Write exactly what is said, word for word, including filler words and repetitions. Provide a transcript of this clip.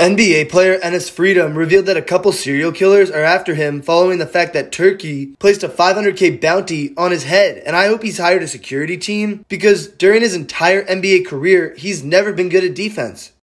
N B A player Enes Freedom revealed that a couple serial killers are after him following the fact that Turkey placed a five hundred K bounty on his head, and I hope he's hired a security team because during his entire N B A career, he's never been good at defense.